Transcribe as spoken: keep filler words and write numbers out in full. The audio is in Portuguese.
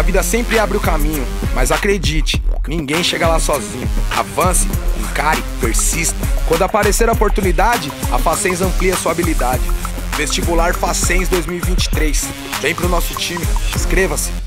vida sempre abre o caminho, mas acredite, ninguém chega lá sozinho. Avance, encare, persista. Quando aparecer a oportunidade, a Facens amplia sua habilidade. Vestibular Facens dois mil e vinte e três. Vem pro nosso time, inscreva-se.